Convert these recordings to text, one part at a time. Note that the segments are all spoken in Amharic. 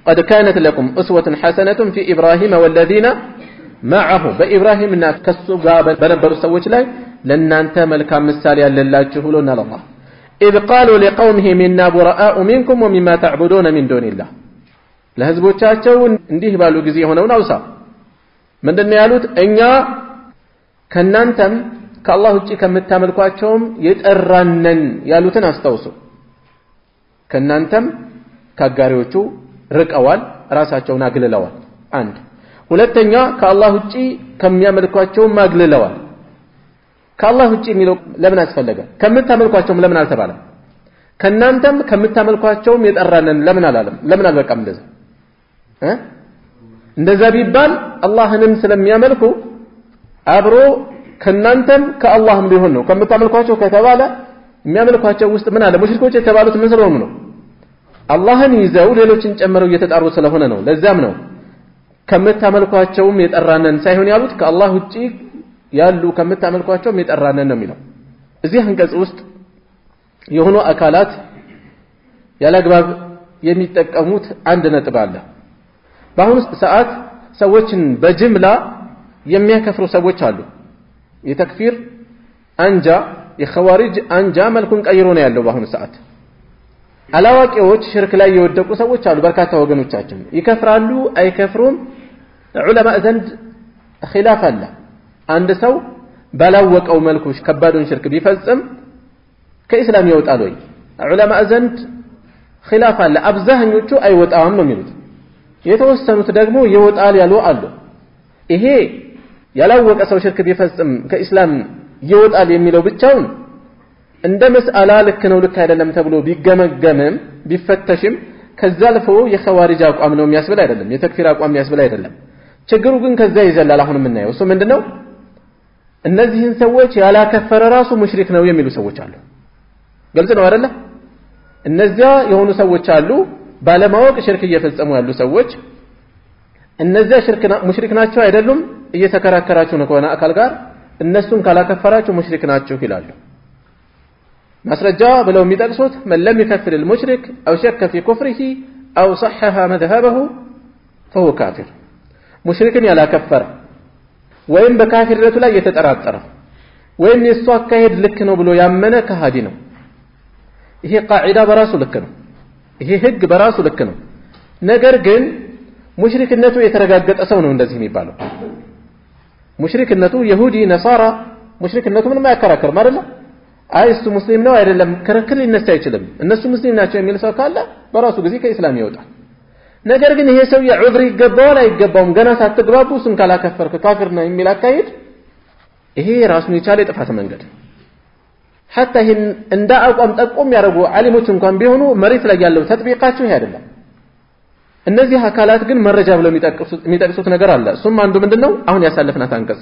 قد كانت لكم أسوة حسنة في إبراهيم والذين معه بإبراهيم الناس كالسوغا بنبروا السويش لاي لن أنت ملكا مساليا لله جهولنا لله إذ قالوا لقومه منا براء منكم ومما تعبدون من دون الله لهزبوቻቸው እንዲህ ባሉ ጊዜ ሆነው ናውሳ ምንድነው ያሉት እኛ ከናንተም ከአላህ ውጪ ከምታመልኳቸውም የጠራነን ያሉትን አስተውሱ ከናንተም ካጋሪዎቹ ርቀዋል ራሳቸውን አግልለዋል አንድ ሁለተኛ ከአላህ ውጪ ከሚያመልኳቸው ማግልለዋል ከአላህ ውጪ የሚለው ለምን አስፈለገ ከምታመልኳቸውም ለምን አልተባለም ከናንተም ከምታመልኳቸውም የጠራነን ለምን አላለም ለምን አልበቃም እንደዛ ቢባል አላህንም ስለሚያመልኩ አብሮ ከናንተም ከአላህም ቢሆን ነው ከምታመልኳቸው ከተባለ የሚያመልኳቸው ውስጥ ምን አለ ሙሽሪኮች የተባሉት ምን ስለሆኑ ነው አላህን ይዘው ሌሎችን ጨምረው እየተጣሩ ስለሆነ ነው ለዛም ነው ከምታመልኳቸውም የጠራነን ሳይሆን ያሉት ከአላህ ውጪ ያሉ ከምታመልኳቸውም የጠራነን ነው የሚለው እዚህ አንቀጽ ውስጥ የሆኑ አካላት ያለግባብ የሚጠቀሙት አንድ ነጥብ አለ በአሁኑ ሰዓት ሰዎችን በጅምላ የሚያከፍሩ ሰዎች አሉ የተክፊር አንጃ የኸዋሪጅ አንጃ መልኩን ቀይሮ ነው ያለው በአሁኑ ሰዓት አላዋቂዎች ሽርክ ላይ የወደቁ ሰዎች አሉ በርካታ ወገኖቻችን ይከፍራሉ አይከፍሩም ዑለማ ዘንድ ኺላፍ አለ አንድ ሰው ባላወቀው መልኩ ከባዱን ሽርክ ቢፈጽም ከእስላም ይወጣል ወይ ዑለማ ዘንድ ኺላፍ አለ አብዛኞቹ አይወጣም ነው የሚሉት የተወሰኑት ደግሞ ይወጣል ያሉ አሉ ይሄ ያላወቀ ሰው ሽርክ ቢፈጽም ከእስላም ይወጣል የሚለው ብቻውን እንደ መስአላ ልክ ነው ልክ አይደለም ተብሎ ቢገመገምም ቢፈተሽም ከዛ አልፎ የኸዋሪጅ አቋም ነው የሚያስብል አይደለም የተክፊር አቋም የሚያስብል አይደለም ችግሩ ግን ከዛ ይዘላል አሁን የምናየው እሱ ምንድነው እነዚህን ሰዎች ያላከፈረ ራሱ ሙሽሪክ ነው የሚሉ ሰዎች አሉ ግልጽ ነው አይደለ እነዚያ የሆኑ ሰዎች አሉ ባለማወቅ ሽርክ እየፈጸሙ ያሉ ሰዎች እነዚያ ሙሽሪክ ናቸው አይደሉም እየተከራከራችሁ ነው ከሆነ አካል ጋር እነሱን ካላከፈራችሁ ሙሽሪክ ናችሁ ይላሉ ማስረጃ ብለው የሚጠቅሱት من لم يكفر المشرك او شك في كفره او صحح مذهبه فهو كافر ሙሽሪክን ያላከፈረ ወይም በካፊርነቱ ላይ የተጠራጠረ ወይም የሱ አካሄድ ልክ ነው ብሎ ያመነ ከሃዲ ነው ይሄ ቃዒዳ በራሱ ልክ ነው ይሄ ህግ በራሱ ልክ ነው ነገር ግን ሙሽሪክነቱ የተረጋገጠ ሰው ነው እንደዚህ የሚባለው ሙሽሪክነቱ ይሁዲ ነሳራ ሙሽሪክነቱ ምንም አያከራከርም አይደል አይሱ ሙስሊም ነው አይደለም ክርክር ሊነሳ አይችልም እነሱ ሙስሊም ናቸው የሚል ሰው ካለ በራሱ ጊዜ ከእስላም ይወጣል ነገር ግን ይሄ ሰው የዑዝር ይገባዋል አይገባውም ገና ሳትግባቡ ስም ካላከፈርክ ካፊር ነው የሚል አካሄድ ይሄ ራሱን የቻለ ጥፋት መንገድ حتى ይሄን እንደ አቋም ጠቆም ያደርጉ ዓሊሞች እንኳን ቢሆኑ መሬት ላይ ያለው ተጥቢቃቸው ይሄ አይደለም እነዚህ አካላት ግን መረጃ ብለው የሚጠቅሱት ነገር አለ እሱም አንዱ ምንድነው አሁን ያሳለፍናት አንቀጽ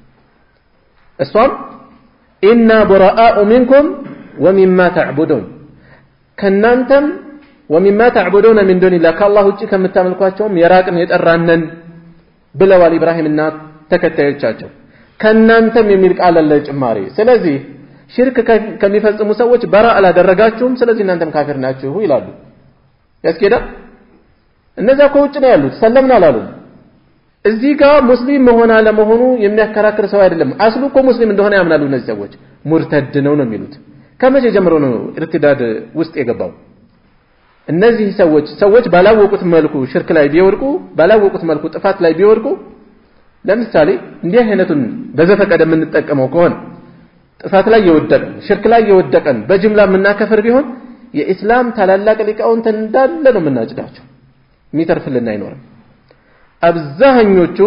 እሷም إنا براء منكم ومما تعبدون كنانتم ومما تعبدون من دون الله كالله ውጪ ከምታመልኳቸውም የራቅን የጠራነን ብለዋል ኢብራሂምና ተከታዮቻቸው ከናንተም የሚል ቃል አለ ጭማሪ ስለዚህ ሽርክ ከሚፈጽሙ ሰዎች በራ አላደረጋችሁም ስለዚህ እናንተም ካፊር ናችሁ ይላሉ ያስኬዳ እነዛ ከውጭ ነው ያሉት ሰለምና አላሉ እዚህ ጋር ሙስሊም መሆን አለመሆኑ የሚያከራክር ሰው አይደለም አስሉ እኮ ሙስሊም እንደሆነ ያምናሉ እነዚህ ሰዎች ሙርተድ ነው ነው የሚሉት ከመቼ ጀምሮ ነው ኢርቲዳድ ውስጥ የገባው እነዚህ ሰዎች ባላወቁት መልኩ ሽርክ ላይ ቢወርቁ ባላወቁት መልኩ ጥፋት ላይ ቢወርቁ ለምሳሌ እንዲህ አይነቱን በዘፈቀደ የምንጠቀመው ከሆነ ጥፋት ላይ የወደቀን ሽርክ ላይ የወደቀን በጅምላ ምናከፍር ቢሆን የኢስላም ታላላቅ ሊቃውንት እንዳለ ነው ምናጭዳቸው ሚተርፍልና አይኖርም አብዛኞቹ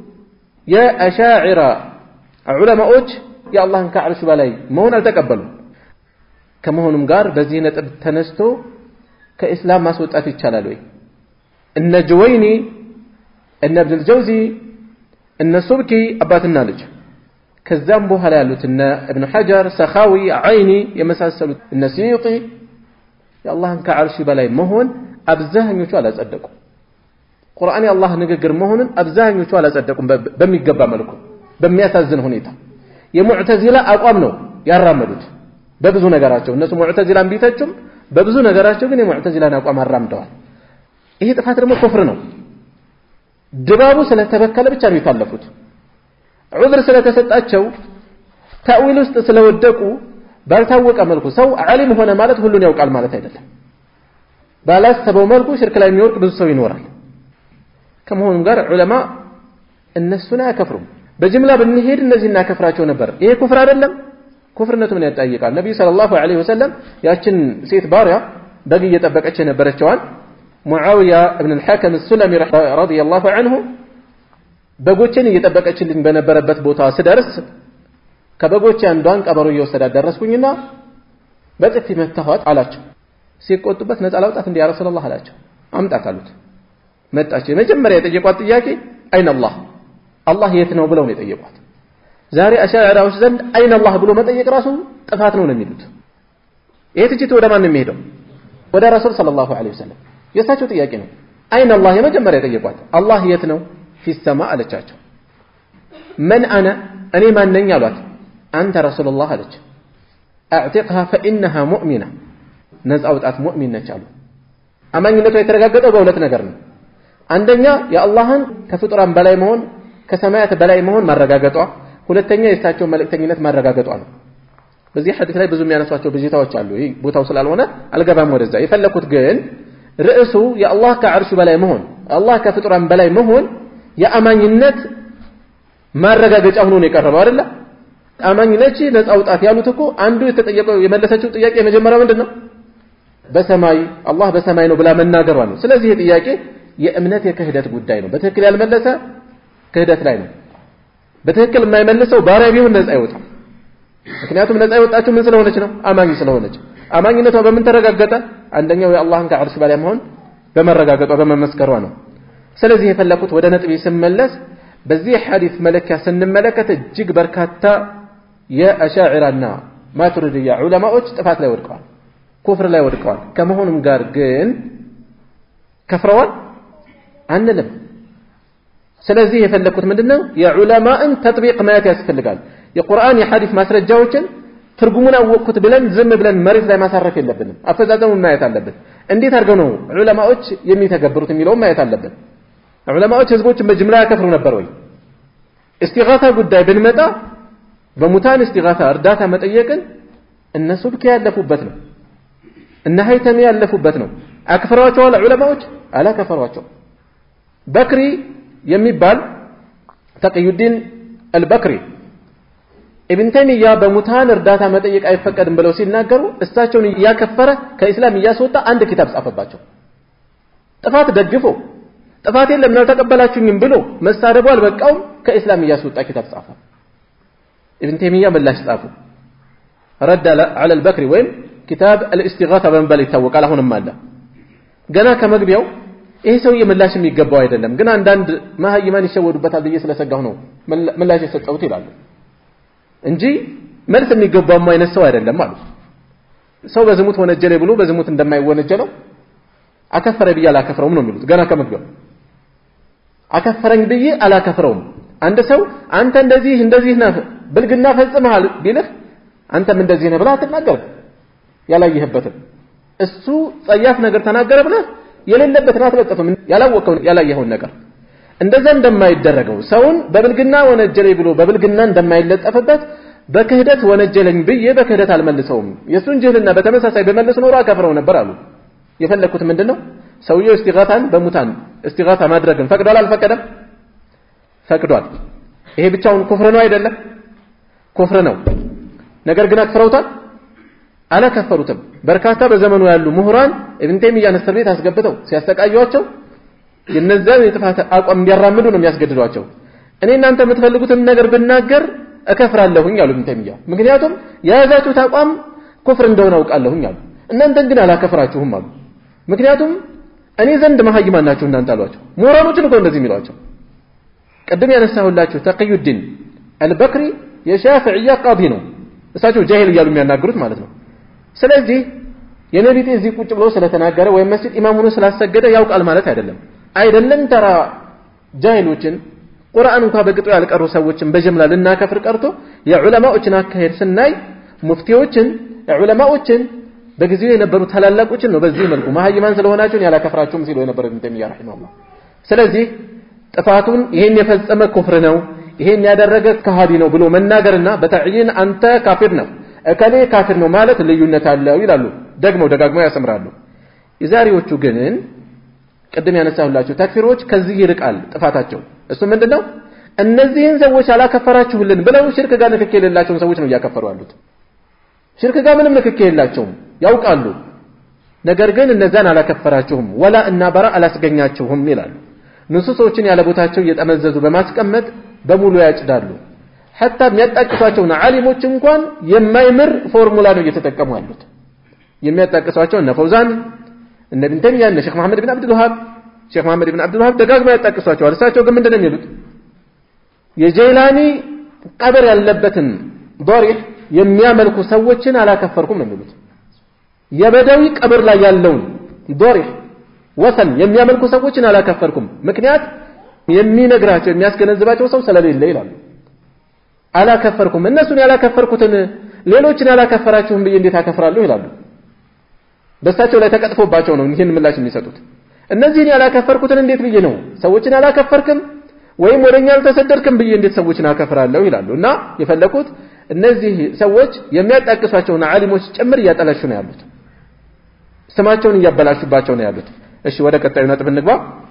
የአሻዒራ ዑለማዎች የአላህን ከዓርሽ በላይ መሆን አልተቀበሉም ከመሆኑም ጋር በዚህ ነጥብ ተነስቶ ከኢስላም ማስወጣት ይቻላል ወይ እነ ጁወይኒ እነ ኢብኑ አልጀውዚ እነ ሱብኪ አባትና ልጅ ከዛም በኋላ ያሉት እነ ኢብኑ ሐጀር ሰኻዊ አይኒ የመሳሰሉት እነ ሲዩጢ የአላህን ከዓርሽ በላይ መሆን አብዛኞቹ አላጸደቁ ቁርአን የአላህ ንግግር መሆኑን አብዛኞቹ አላጸደቁም በሚገባ መልኩ በሚያሳዝን ሁኔታ የሙዕተዚላ አቋም ነው ያራመዱት በብዙ ነገራቸው እነሱ ሙዕተዚላን ቢተቹም በብዙ ነገራቸው ግን የሙዕተዚላን አቋም አራምደዋል ይሄ ጥፋት ደግሞ ኩፍር ነው ድባቡ ስለተበከለ ብቻ ነው የታለፉት ዑዝር ስለተሰጣቸው ተአዊል ውስጥ ስለወደቁ ባልታወቀ መልኩ ሰው ዓሊም ሆነ ማለት ሁሉን ያውቃል ማለት አይደለም ባላሰበው መልኩ ሽርክ ላይ የሚወርቅ ብዙ ሰው ይኖራል ከመሆኑም ጋር ዑለማ እነሱን አያከፍሩም በጅምላ ብንሄድ እነዚህና ከፍራቸው ነበር ይሄ ኩፍር አይደለም ኩፍርነቱ ምን ያጣይቃል ነብዩ ሰለላሁ ዐለይሂ ወሰለም ያችን ሴት ባሪያ በግ እየጠበቀች የነበረችዋን ሙዓዊያ ኢብኑ አልሐከም السلمي ረዲየላሁ ዐንሁ በጎችን እየጠበቀችልኝ በነበረበት ቦታ ስደርስ ከበጎች አንዷን ቀበሮ እየወሰዳት ደረስኩኝና በጥፊ መታኋት አላቸው ሲቆጡበት ነፃ ላውጣት እንደ ያ ረሱላህ አላቸው አምጣት አሉት መጣች የመጀመሪያ የጠየቋት ጥያቄ አይን አላህ የት ነው ብለው ነው የጠየቋት ዛሬ አሻዕራዎች ዘንድ አይን አላህ ብሎ መጠየቅ ራሱ ጥፋት ነው የሚሉት ይሄ ትችት ወደ ማን ነው የሚሄደው ወደ ረሱል ሰለላሁ ዐለይሂ ወሰለም የሳቸው ጥያቄ ነው አይን አላህ የመጀመሪያ የጠየቋት አላህ የት ነው في السماء አለቻቸው من انا እኔ ማን ነኝ አሏት አንተ ረሱላህ አለች اعتقها فانها مؤمنه ነፃ አውጣት ሙእሚን ነች አሉ አማኝነቷ የተረጋገጠው በሁለት ነገር ነው አንደኛ የአላህን ከፍጡራን በላይ መሆን ከሰማያት በላይ መሆን ማረጋገጧ ሁለተኛ የእሳቸው መልእክተኝነት ማረጋገጧ ነው በዚህ ሐዲስ ላይ ብዙ የሚያነሷቸው ብዥታዎች አሉ ይሄ ቦታው ስላልሆነ አልገባም ወደዛ የፈለኩት ግን ርዕሱ የአላህ ከዓርሹ በላይ መሆን አላህ ከፍጡራን በላይ መሆን የአማኝነት ማረጋገጫ ሆኖ ነው የቀረበው አይደል አማኝነች ነፃ አውጣት ያሉት እኮ አንዱ የተጠየቀው የመለሰችው ጥያቄ የመጀመሪያው ምንድነው በሰማይ አላህ በሰማይ ነው ብላ መናገሯ ነው ስለዚህ ይሄ ጥያቄ የእምነት የክህደት ጉዳይ ነው በትክክል ያልመለሰ ክህደት ላይ ነው በትክክል የማይመልሰው ባሪያ ቢሆን ነፃ አይወጣም ምክንያቱም ነፃ አይወጣችሁ ምን ስለሆነች ነው አማኝ ስለሆነች አማኝነቷ በምን ተረጋገጠ አንደኛው የአላህን ከዓርሽ በላይ መሆን በመረጋገጧ በመመስከሯ ነው ስለዚህ የፈለኩት ወደ ነጥብ ሲመለስ በዚህ ሐዲስ መለኪያ ስንመለከት እጅግ በርካታ የአሻዕራና ማቱሪዲያ ዑለማዎች ጥፋት ላይ ወድቀዋል ኩፍር ላይ ወድቀዋል ከመሆኑም ጋር ግን ከፍረዋል አንልም ስለዚህ የፈለኩት ምንድነው የዑለማን ተጥቢቅ ማየት ያስፈልጋል የቁርአን የሐዲስ ማስረጃዎችን ትርጉሙን አወቅኩት ብለን ዝም ብለን መሬት ላይ ማሳረፍ የለብንም አፈዛዘሙን ማየት አለብን እንዴት አድርገው ነው ዑለማዎች የሚተገብሩት የሚለው ማየት አለብን ዑለማዎች ህዝቦችን በጅምላ ያከፍሩ ነበር ወይ እስቲጋታ ጉዳይ ብንመጣ በሙታን እስቲጋታ እርዳታ መጠየቅን እነሱ ብቻ ያለፉበት ነው እነ haytami ያለፉበት ነው አክፈሯቸው ዑለማዎች አላከፈሯቸው በክሪ የሚባል ተቅዩዲን አልበክሪ ኢብን ተይሚያ በሙታን እርዳታ መጠየቅ አይፈቀድም ብለው ሲናገሩ እሳቸውን ያከፈረ ከእስላም ያስወጣ አንድ ኪታብ ጻፈባቸው ጥፋት ደግፎ ጥፋት የለም ነው ተቀበላችሁኝም ብሎ መሳደቡ አልበቃውም ከእስላም ያስወጣ ኪታብ ጻፈ ኢብን ተይሚያ ምላሽ ጻፉ رد على البكري وين كتاب الاستغاثه በመባል ይታወቃል አሁንም አለ ገና ከመግቢያው ይሄ ሰውዬ ምላሽ የሚገባው አይደለም ግን አንዳንድ ማህይማን ይሸወዱበታል ብዬ ስለሰጋሁ ነው ምላሽ የሰጠሁት ይላሉ እንጂ መልስ የሚገባው አይነት ሰው አይደለም ማለት ሰው በዝሙት ወነጀለ ብሎ በዝሙት እንደማይወነጀለው አከፈረ ብዬ አላከፈረውም ነው የሚሉት ገና ከመግቢያው አከፈረኝ ብዬ አላከፈረውም አንድ ሰው አንተ እንደዚህ ነህ ብልግና ፈጽመሃል ቢልህ አንተም እንደዚህ ነህ ብለህ አትናገር ያላየህበትን እሱ ጸያፍ ነገር ተናገረ ብለህ የሌለበትን አትበጠፍም ያላወቀው ያላየኸውን ነገር እንደዛ እንደማይደረገው ሰውን በብልግና ወነጀለ ብሎ በብልግና እንደማይለጠፍበት በክህደት ወነጀለኝ ብዬ በክህደት አልመልሰውም የሱን ጅህልና በተመሳሳይ በመልስ ኖሮ አከፍረው ነበር አሉ የፈለኩት ምንድነው ሰውየው እስቲጋታን በሙታን እስቲጋታ ማድረግን ፈቅዷል አልፈቀደም ፈቅዷል ይሄ ብቻውን ኩፍር ነው አይደለም ኩፍር ነው ነገር ግን አክፍረውታል አላከፈሩትም በርካታ በዘመኑ ያሉ ምሁራን ኢብን ተይሚያን እስር ቤት አስገብተው ሲያስተቃዩዋቸው የነዛን የጥፋት አቋም እንዲያራምዱ ነው የሚያስገድዷቸው እኔ እናንተ የምትፈልጉትን ነገር ብናገር እከፍራለሁኝ አሉ ኢብን ተይሚያ ምክንያቱም የያዛችሁት አቋም ኩፍር እንደሆነ አውቃለሁኝ አሉ እናንተን ግን አላከፍራችሁም አሉ ምክንያቱም እኔ ዘንድ ማህይማን ናችሁ እናንተ አሏቸው ምሁራኖችን እኮ እንደዚህ የሚሏቸው ቀደም ያነሳሁላችሁ ተቅዩዲን አልበክሪ የሻፊዕያ ቃዲ ነው እሳቸው ጃሂል እያሉ የሚያናገሩት ማለት ነው ስለዚህ የነቢዩ እዚህ ቁጭ ብሎ ስለተናገረ ወይ መስጂድ ኢማም ሆኖ ስላሰገደ ያውቃል ማለት አይደለም ተራ ጃሂሎችን ቁርአን እንኳን በቅጡ ያልቀሩ ሰዎችን በጀምላ ልናከፍር ቀርቶ የዑለማዎችን አካሄድ ስናይ ሙፍቲዎችን የዑለማዎችን በጊዜው የነበሩ ታላላቆችን ነው በዚህ መልኩ መሃይማን ስለሆናችሁ ያላከፍራችሁም ሲሉ የነበረ ኢብኑ ተይሚያ ረሂመሁላህ ስለዚህ ጥፋቱን ይሄን የፈጸመ ኩፍር ነው ይሄን ያደረገ ከሃዲ ነው ብሎ መናገርና በተዕይን አንተ ካፊር ነው እከሌ ካፊር ነው ማለት ልዩነት አለው ይላሉ ደጋግመው ያሰምራሉ የዛሬዎቹ ግን ቀደም ያነሳሁላችሁ ተክፊሮች ከዚህ ይርቃል ጥፋታቸው እሱ ምንድነው እነዚህን ሰዎች አላከፈራችሁልን ብለው ሽርክ ጋር ንክኪ የሌላቸውን ሰዎች ነው ያከፈሩ ያሉት ሽርክ ጋር ምንም ንክኪ የሌላቸውም ያውቃሉ ነገር ግን እነዛን አላከፈራችሁም ወላ እና በራ አላስገኛችሁም ይላሉ ንሱሶችን ያለ ቦታቸው እየጠመዘዙ በማስቀመጥ በሙሉ ያጭዳሉ حتى የሚያጣቅሷቸውና ዓሊሞች እንኳን የማይምር ፎርሙላ ነው እየተጠቀሙ ያሉት የሚያጣቅሷቸው እነ ፈውዛን እነ ኢብኑ ተይሚያ እነ ሼክ መሐመድ ኢብኑ አብዱል ወሃብ ደጋግመው ያጣቅሷቸዋል እሳቸው ግን ምንድነው የሚሉት የጀይላኒ ቀብር ያለበትን ዶሪህ የሚያመልኩ ሰዎችን አላከፈርኩም ነው የሚሉት የበደዊ ቀብር ላይ ያለውን ዶሪህ ወሰን የሚያመልኩ ሰዎችን አላከፈርኩም ምክንያት የሚነግራቸው የሚያስገነዝባቸው ሰው ስለሌለ ይላሉ አላከፈርኩም እነሱን ያላከፈርኩትን ሌሎችን ያላከፈራችሁም ብዬ እንዴት አከፍራለሁ ይላሉ በእሳቸው ላይ ተቀጥፎባቸው ነው ይሄን ምላሽ የሚሰጡት እነዚህን ያላከፈርኩትን እንዴት ብዬ ነው ሰዎችን ያላከፈርክም ወይም ወደኛ አልተሰደድክም ብዬ እንዴት ሰዎችን አከፍራለሁ ይላሉና የፈለኩት እነዚህ ሰዎች የሚያጣቅሷቸውና ዓሊሞች ጭምር እያጠላሹ ነው ያሉት ስማቸውን እያበላሹባቸው ነው ያሉት እሺ ወደ ቀጣዩ ነጥብ እንግባ